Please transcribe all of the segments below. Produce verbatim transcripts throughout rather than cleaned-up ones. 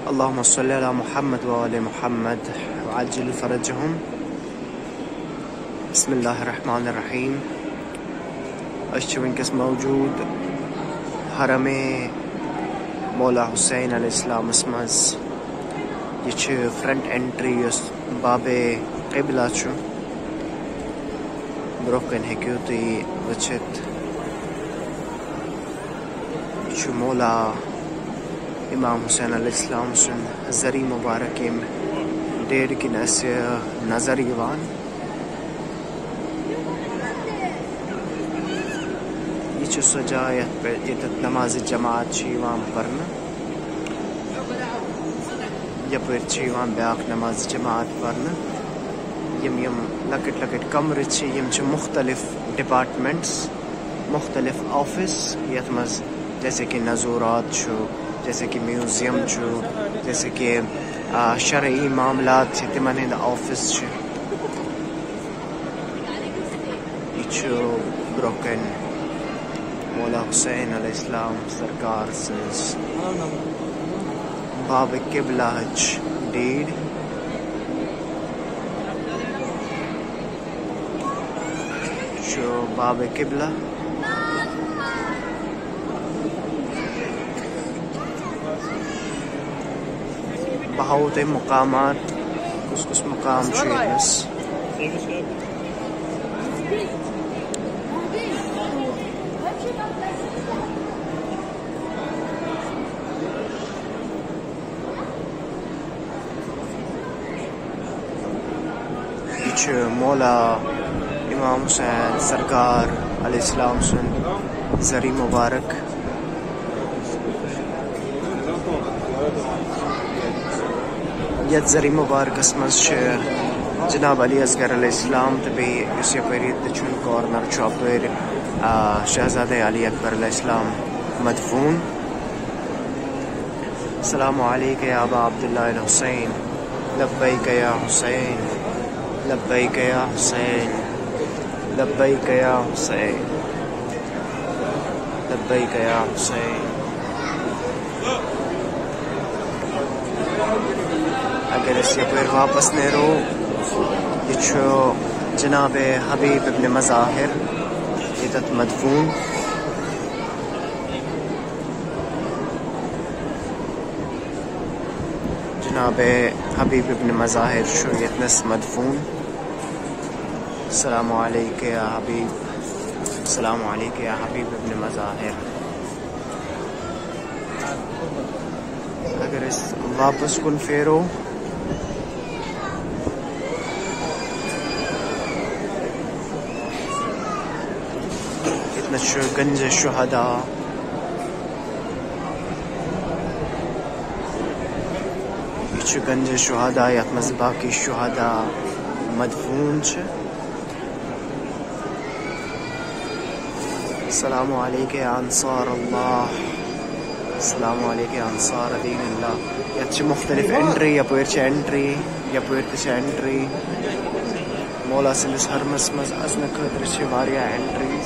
اللهم صل على محمد وآل محمد وعجل فرجهم. بسم الله الرحمن الرحیم. أسۍ چھِ وٕنکٮ۪س موجوٗد حرم مولا حسین علیہ السلامس منٛز. یہِ چھِ فرنٹ اینٹری یۄس بابے قبلہ چھُ. برونٛہہ کَنۍ ہیٚکِو تُہۍ وٕچھِتھ یہِ چھُ مولا امام حسین علیہ السلام سُنٛد ذریعہ مبارک ییٚمہِ ڈیرٕ کِنۍ اَسہِ نظر یِوان. یہِ چھِ سۄ جاے یَتھ پٮ۪ٹھ ییٚتٮ۪تھ نمازِ جماعت چھِ یِوان پَرنہٕ. یَپٲرۍ چھِ یِوان بیٛاکھ نمازِ جماعت پَرنہٕ. یِم یِم لۄکٕٹۍ لۄکٕٹۍ کَمرٕ چھِ یِم چھِ مختلف ڈِپاٹمنٹٕس، مختلف آفِس یَتھ منٛز جیسے کہ نظورات چھُ، جیسے کہ میوٗزیم چھُ، جیسے کہ شرعی معاملات چھِ تِمن ہٕنٛدۍ آفِس چھِ. یہِ چھُ برونٛہہ کَنۍ مولا حسین علیہ السلام سرکار سٕنٛز بابِ قبلہٕچ ڈیٖڈ. چھُ بابِ قبلہ. بہٕ ہاوو تۄہہِ مقامات کُس کُس مقام چھُ ییٚتنَس. یہِ چھُ مولا امام حسین سرکار علیہ السلام سُنٛد ذریعہ مبارک. یَتھ ذریعہ مبارکس منٛز چھِ جناب علی اصغر علیہ السلام تہٕ بیٚیہِ یُس یَپٲرۍ دٔچھُن کارنر چھُ اَپٲرۍ شہزادے علی اکبر علیہ السلام مدفوٗن. السلام علیکم یا ابا عبداللہ الحسین. لبیک یا حسین، لبیک یا حسین، لبیک یا حسین، لبیک یا حسین. اگر أسۍ یَپٲرۍ واپس نیرو یہِ چھُ جناب حبیب ابن مظاہر ییٚتٮ۪تھ مدفوٗن. جناب حبیب ابن مظاہر چھُ ییٚتنَس مدفوٗن. السلام علیکم یا حبیب، السلام علیکم یا حبیب ابن مظاہر. اگر أسۍ واپس کُن پھیرو ییٚتنَس چھُ گنج شہدا. یہِ چھُ گنج شہدا یَتھ منٛز باقٕے شہدا مدفوٗن چھِ. السلام علیکم یا انصار اللہ، السلام علیکم یا انصار دین اللہ. یَتھ چھِ مختلف اینٹری، یَپٲرۍ چھِ اینٹری، یَپٲرۍ تہِ چھِ اینٹری. مولا سٕنٛدِس حرمس منٛز اژنہٕ خٲطرٕ چھِ واریاہ اینٹریٖز.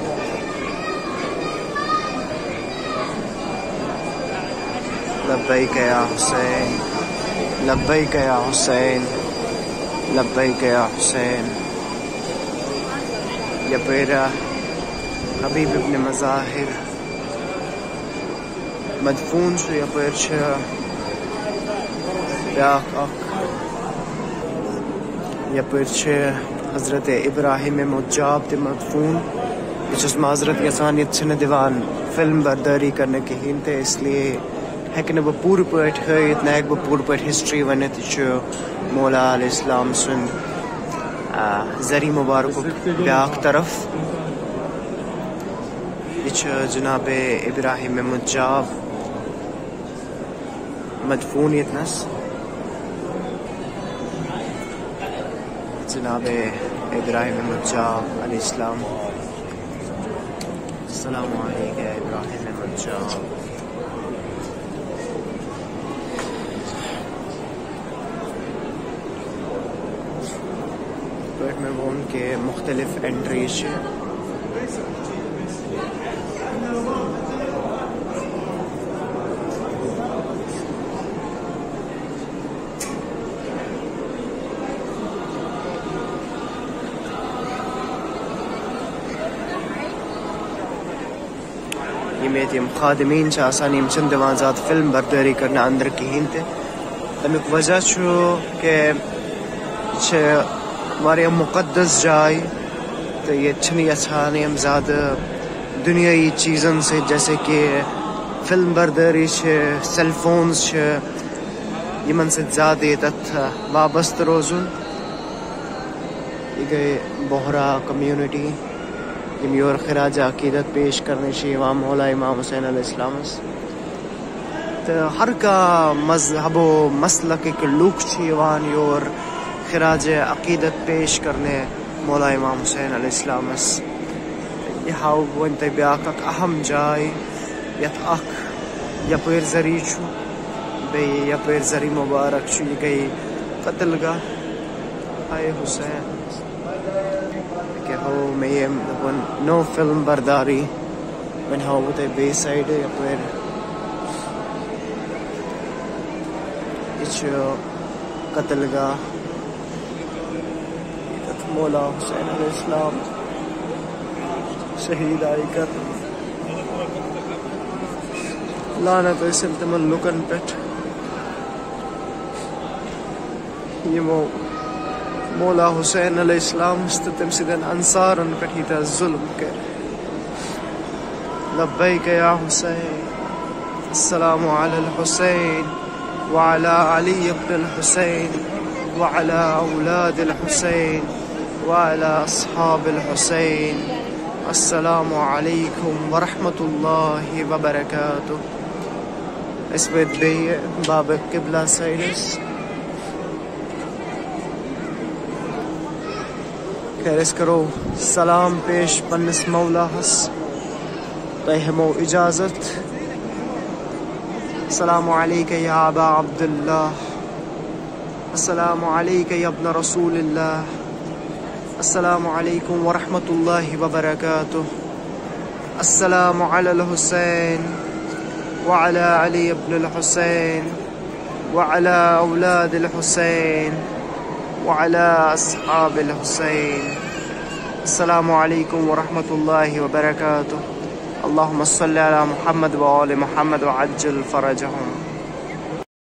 لبیک یا حسین، لبیک یا حسین، لبیک یا حسین. یَپٲرۍ حبیب ابن مظاہر مدفوٗن چھُ. یَپٲرۍ چھِ بیٛاکھ اکھ، یَپٲرۍ چھِ حضرت ابراہیم مجاب تہِ مدفوٗن. بہٕ چھُس معذرت یژھان ییٚتہِ چھِنہٕ دِوان فِلم بردٲری کرنہٕ کِہیٖنۍ تہِ، اس لیے ہیٚکہٕ نہٕ بہٕ پوٗرٕ پٲٹھۍ ہٲیِتھ، نہ ہیٚکہٕ بہٕ پوٗرٕ پٲٹھۍ ہسٹری ؤنِتھ. یہِ چھُ مولا علیہ السلام سُنٛد ذریعہ مبارکُک بیٛاکھ طرف. یہِ چھُ جناب ابراہیم مجاب مدفوٗن ییٚتنَس. جناب ابراہیم مجاب علیہ السلام. السلام علیکم یا ابراہیم مجاب. میں وہ ان کے مختلف اینٹریز ہیں. یم یتیم خادمین چھ آسان یم چھن دِوان زیادٕ فلم بردٲری کرنہٕ اندر کہین تہِ تمیُک وجہ چھُ کہ یہِ چھِ واریاہ مقدس جاے تہٕ ییٚتہِ چھِنہٕ یژھان یم زیادٕ دنیٲیی چیزن سۭتۍ جیسے کہ فلم بردٲری چھِ سیل فونز چھِ یمن سۭتۍ زیادٕ ییٚتٮ۪تھ وابستہٕ روزُن. یہ گئی بوہرا کمیونٹی یم یور خراج عقیدت پیش کرنے چھِ یوان مولا امام حسین علیہ السلام تو ہر کا مذہب و مسلک لوک چھِ یوان یور خراج عقیدت پیش کرنے مولا امام حسین علیہ السلام. یہ ہاو ون تہ بیاکھ اکھ اہم جاے یتھ اکھ یپٲرۍ زری چھُ بیٚیہِ یپٲرۍ زری مبارک چھُ. یہ گئی قتل گاہ ہائے حسین کہ ہو میں یہ دپن نو فلم برداری وۄنۍ ہاوو بہٕ تۄہہِ بیٚیہِ سایڈٕ یپٲرۍ یہ چھُ قتل گاہ ییٚتٮ۪تھ مولا حسین علیہ السلام شہید آئی کر. لعنت ٲسِن تِمن لُکن پٮ۪ٹھ یِمو مولا حسین علیہ السلام تہٕ تٔمۍ سٕنٛدٮ۪ن انصارن پٮ۪ٹھ ییٖتیٛاہ ظُلم کٔرۍ. لبیک یا حسین السلام علی الحسین وعلى علی ابن الحسین وعلى اولاد الحسین وعلى اصحاب الحسین. السلام علیکم ورحمۃ اللہ وبرکاتہ. اس وقت بیٚیہِ باب قبلہ سایڈس خیر أسۍ کرو سلام پیش پننس مولاہس تۄہہِ ہٮ۪مو اجازت. السلام علیکہ یا ابا عبداللہ السلام علیکہ یا ابن رسول اللہ السلام علیکم ورحمۃ اللہ وبرکاتہ. السلام علی الحسین وعلى علی ابن الحسین وعلى اولاد الحسین وعلى اصحاب الحسین. السلام علیکم ورحمۃ اللہ وبرکاتہ. اللہم صلی علی محمد وآل محمد وعجل فرجہم.